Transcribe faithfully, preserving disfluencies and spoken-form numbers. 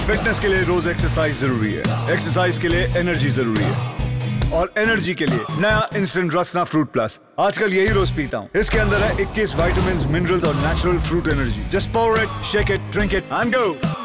Fitness के लिए रोज exercise जरूरी है, एक्सरसाइज के लिए एनर्जी जरूरी है, और एनर्जी के लिए नया इंस्टेंट रसना फ्रूट प्लस। आजकल यही रोज पीता हूँ। इसके अंदर है इक्कीस विटामिन्स, मिनरल्स और natural fruit energy. Just pour it, shake it, drink it and go.